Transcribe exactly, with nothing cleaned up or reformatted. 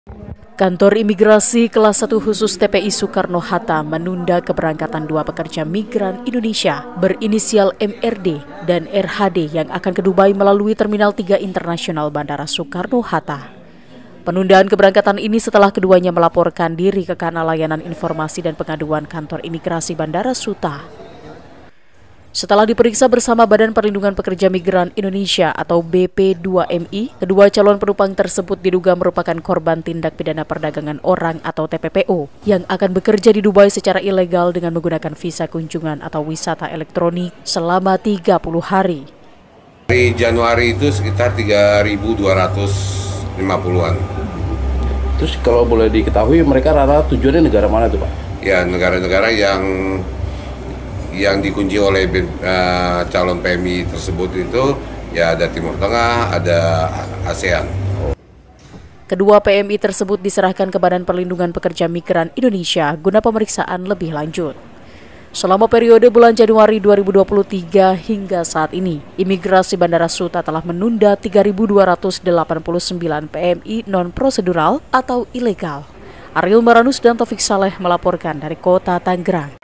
Kantor Imigrasi Kelas satu Khusus T P I Soekarno-Hatta menunda keberangkatan dua pekerja migran Indonesia berinisial M R D dan R H D yang akan ke Dubai melalui Terminal tiga Internasional Bandara Soekarno-Hatta. Penundaan keberangkatan ini setelah keduanya melaporkan diri ke Kanal Layanan Informasi dan Pengaduan Kantor Imigrasi Bandara Suta. Setelah diperiksa bersama Badan Perlindungan Pekerja Migran Indonesia atau B P dua M I, kedua calon penumpang tersebut diduga merupakan korban tindak pidana perdagangan orang atau T P P O yang akan bekerja di Dubai secara ilegal dengan menggunakan visa kunjungan atau wisata elektronik selama tiga puluh hari. Dari Januari itu sekitar tiga ribu dua ratus lima puluhan. Terus kalau boleh diketahui mereka rata-rata tujuannya negara mana tuh Pak? Ya, negara-negara yang yang dikunci oleh uh, calon P M I tersebut itu ya ada Timur Tengah, ada ASEAN. Kedua P M I tersebut diserahkan ke Badan Perlindungan Pekerja Migran Indonesia guna pemeriksaan lebih lanjut. Selama periode bulan Januari dua ribu dua puluh tiga hingga saat ini, Imigrasi Bandara Suta telah menunda tiga ribu dua ratus delapan puluh sembilan P M I non-prosedural atau ilegal. Ariel Maranus dan Taufik Saleh melaporkan dari Kota Tangerang.